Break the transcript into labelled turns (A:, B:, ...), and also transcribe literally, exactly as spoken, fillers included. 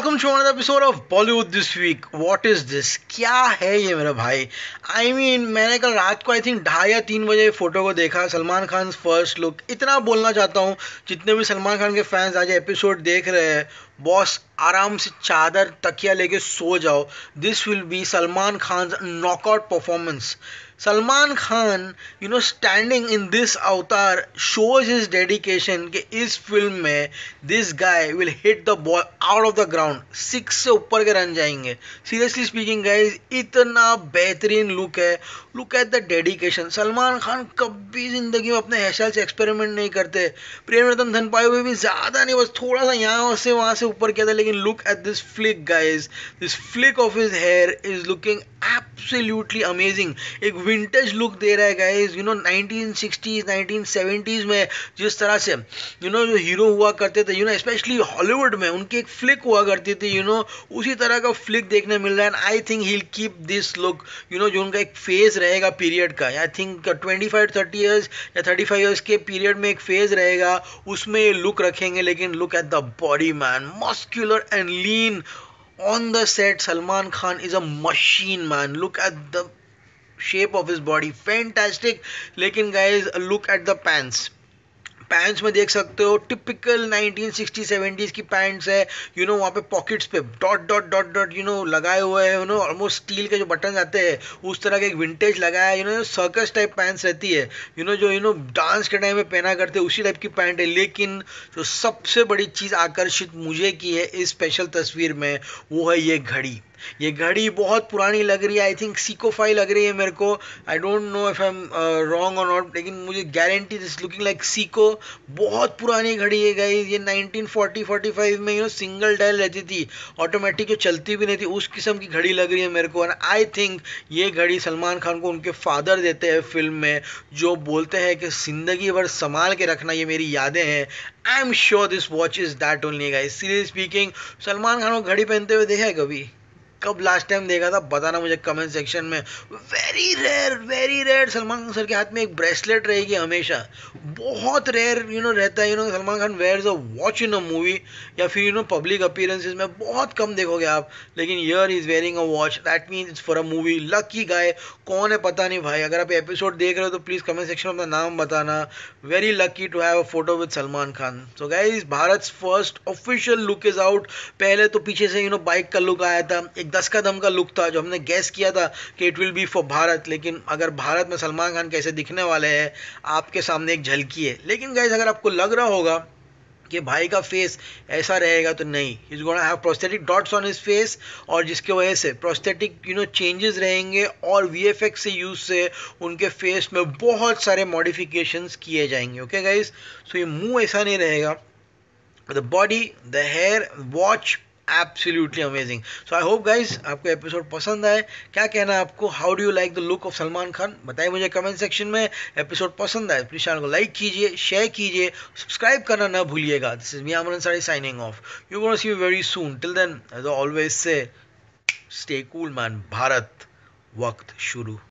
A: Welcome to another episode of Bollywood this week. What is this? क्या है ये मेरा भाई? आई I मीन mean, मैंने कल रात को आई थिंक ढाई या तीन बजे फोटो को देखा, सलमान खान फर्स्ट लुक। इतना बोलना चाहता हूँ, जितने भी सलमान खान के फैंस आज एपिसोड देख रहे हैं, बॉस आराम से चादर तकिया लेके सो जाओ। This will be Salman Khan knockout performance. Salman Khan you know standing in this avatar shows his dedication कि इस फिल्म में this guy will hit the ball out of the ground, six से ऊपर के रन जाएंगे। सीरियसली स्पीकिंग गाइज, इतना बेहतरीन लुक है। Look at the dedication. Salman Khan कभी जिंदगी में अपने हेयर स्टाइल से एक्सपेरिमेंट नहीं करते। प्रेम रतन धन पाए हुए भी ज्यादा नहीं, बस थोड़ा सा यहाँ से वहां से ऊपर किया था। लेकिन look at this flick guys, this flick of his hair is looking absolutely amazing. एक विंटेज लुक दे रहा है guys. You know nineteen sixties nineteen seventies में जिस तरह से यू you नो know, जो हीरो हुआ करते थे, यू नो स्पेशली हॉलीवुड में उनकी एक फ्लिक हुआ करती थी, यू you नो know, उसी तरह का फ्लिक देखने मिल रहा है। And I think he will keep this look, you know जो उनका एक फेज रहेगा पीरियड का। I think twenty five thirty years या थर्टी फाइव ईयर्स के पीरियड में एक फेज रहेगा, उसमें ये लुक रखेंगे। लेकिन look at the body man, muscular and lean on the set. Salman Khan is a machine, man. Look at the shape of his body, fantastic. लेकिन guys, look at the pants. Pants में देख सकते हो typical nineteen sixty seventies की pants है। You know वहाँ पे pockets पे dot dot dot dot you know लगाए हुए हैं। यू नो ऑलमोस्ट स्टील के जो बटन आते हैं उस तरह का एक विंटेज लगाया है। You know circus type pants रहती है, यू नो जो यू नो डांस के टाइम में पहना करते हैं, उसी टाइप की पैंट है। लेकिन जो सबसे बड़ी चीज़ आकर्षित मुझे की है इस स्पेशल तस्वीर में, वो है ये घड़ी। ये घड़ी बहुत पुरानी लग रही है। आई थिंक सीको फाइव लग रही है मेरे को। I don't know if I am wrong और नॉट, लेकिन मुझे guarantee this looking like Seiko. बहुत पुरानी घड़ी है गाइस। ये नाइनटीन फोर्टी फोर्टी फाइव में यू नो सिंगल डायल रहती थी, ऑटोमेटिक जो चलती भी नहीं थी, उस किस्म की घड़ी लग रही है मेरे को। एंड आई थिंक ये घड़ी सलमान खान को उनके फादर देते हैं फिल्म में, जो बोलते हैं कि जिंदगी भर संभाल के रखना, ये मेरी यादें हैं। I am sure this watch is that only guys. Seriously speaking, Salman Khan को घड़ी पहनते हुए देखा है कभी? कब लास्ट टाइम देखा था बताना मुझे कमेंट सेक्शन में। Very rare, very rare. Salman Khan sir के हाथ में एक ब्रेसलेट रहेगी हमेशा। बहुत रेयर यू नो रहता है। You know Salman Khan wears a watch in a movie या फिर यू नो पब्लिक अपीयरेंसेस में बहुत कम देखोगे आप। लेकिन here is wearing a watch, that means it's for a movie. Lucky guy. कौन है पता नहीं भाई। अगर आप एपिसोड देख रहे हो तो प्लीज कमेंट सेक्शन में अपना नाम बताना। Very lucky to have a photo with Salman Khan. So guys, Bharat first official look is out. पहले तो पीछे से यू नो बाइक का लुक आया था, एक दस का दम का लुक था जो हमने गैस किया था कि it will be for Bharat. लेकिन अगर भारत में सलमान खान कैसे दिखने वाले हैं, आपके सामने एक झलकी है। लेकिन गाइस, अगर आपको लग रहा होगा कि भाई का फेस ऐसा रहेगा, तो नहीं, he is gonna have prosthetic dots on his face, और जिसके वजह से प्रोस्थेटिक यू नो चेंजेस रहेंगे और वीएफएक्स से यूज से उनके फेस में बहुत सारे मॉडिफिकेशंस किए जाएंगे। ओके गाइस, सो ये मुंह ऐसा नहीं रहेगा। The body, the hair, watch, absolutely amazing. So I hope guys आपको एपिसोड पसंद आए। क्या कहना है आपको? How do you like the look of Salman Khan? बताइए मुझे कमेंट सेक्शन में। एपिसोड पसंद आए प्लीज चैनल को लाइक कीजिए, शेयर कीजिए, सब्सक्राइब करना ना भूलिएगा। This is me Aman Ansari signing off. You gonna see me very soon. Till then, as I always से, स्टे कूल मैन। भारत, वक्त शुरू।